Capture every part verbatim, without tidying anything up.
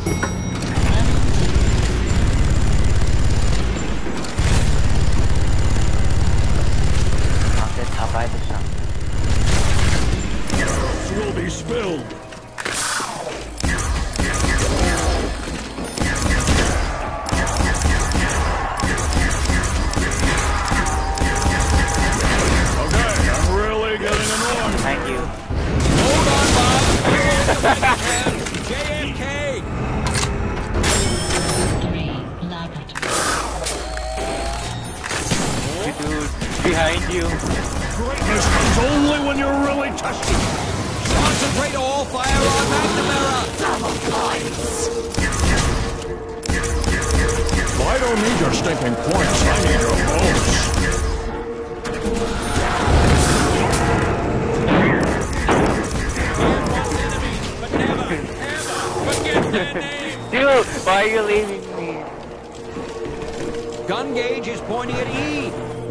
Will be spilled. Okay, I'm really getting annoyed. Thank you. Hold on, Bob. J F K. Three laboratory. Dude, behind you. Greatness comes only when you're really tested. Concentrate all fire on McNamara. Double points. Well, I don't need your stinking points. I need your votes. But never, ever forget their name. Dude, why are you leaving me? Gun gauge is pointing at E.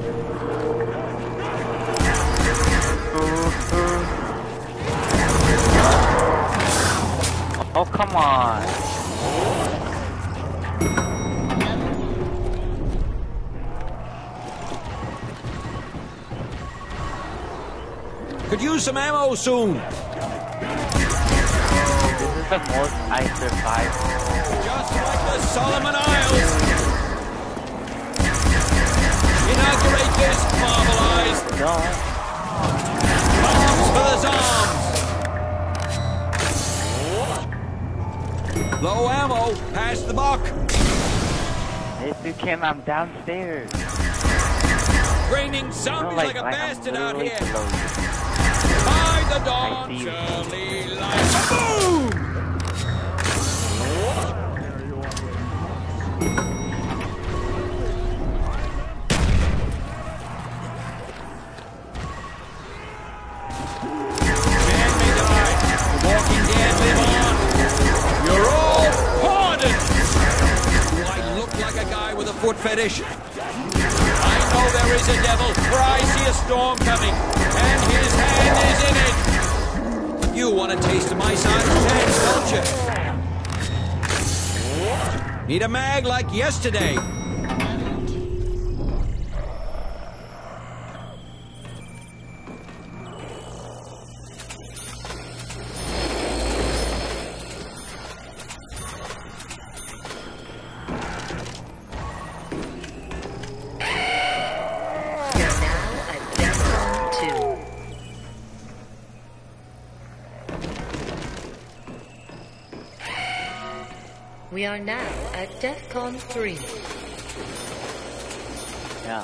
Oh, come on. Could use some ammo soon. This is the most I survived. Just like the Solomon Isles. Inaugurate this, Marble Eyes. No. Bombs for the Zombs. Low ammo. Pass the buck. If you can, I'm downstairs. Raining No, zombies like, like a like bastard I'm out literally here. below you. By the I dawn, see you. early light. Boom! Man may die. The walking dead live on. You're all pardoned. Do I look like a guy with a foot fetish? I know there is a devil, for I see a storm coming, and his hand is in it. You want a taste of my size tanks, don't you? Need a mag like yesterday. We are now at DEFCON three. Yeah.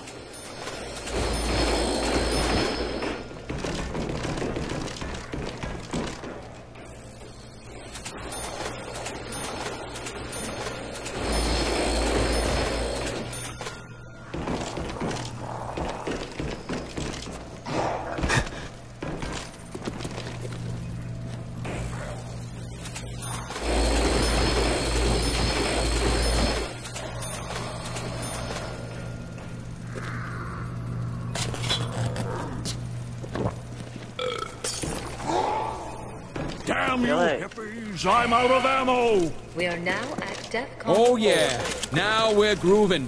Damn you, Kill it. hippies! I'm out of ammo! We are now at DEFCON Oh four. yeah, now we're grooving.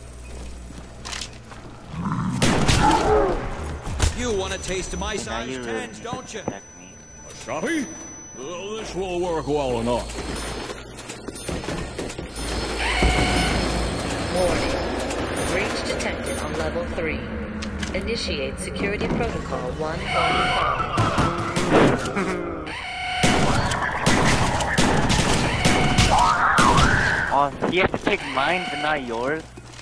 You want a taste of my Now size you really tens, need don't to you? protect me. A shoppy? Well, this will work well enough. Warning. Breach detected on level three. Initiate security protocol one one five. Oh, he has to take mine, but not yours.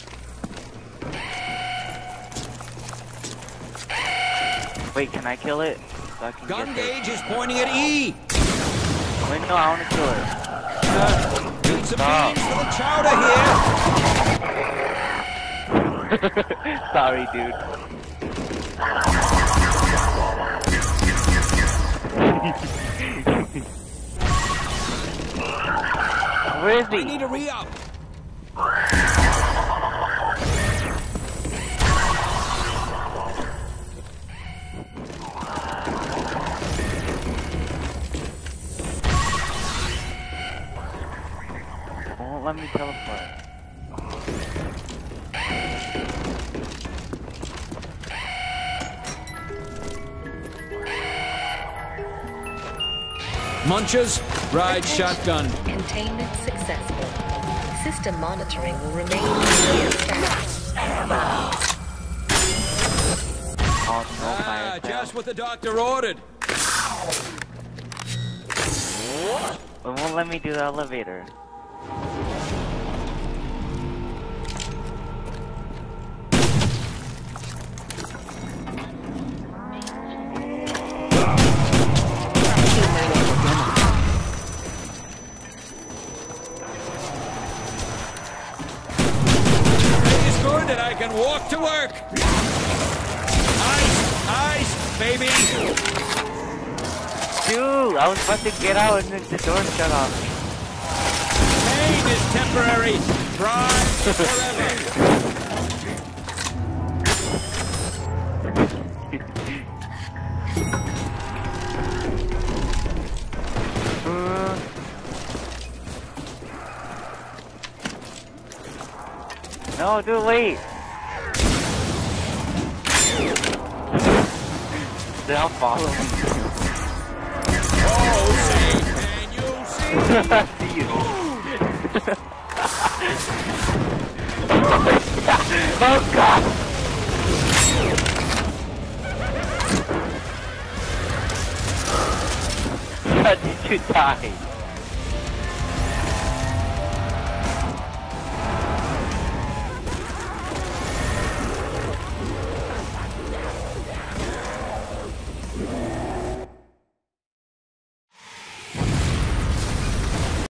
Wait, can I kill it? So I can Gun get this? gauge is pointing at E. Wait, no, I want to kill it. Need some Stop. beans for the chowder here. Sorry, dude. Where is I he? need a re-up. won't let me teleport. Munches, ride shotgun. Containment successful. System monitoring will remain clear status. Oh, no Ah, fire just what the doctor ordered. It won't let me do the elevator. It's good that I can walk to work. Ice, ice, baby. Dude, I was about to get out and then the door shut off. Pain is temporary. Pride is forever. Uh, no, dude, wait. They'll follow me. Oh, see, can you see? See you. Oh god! How did you die?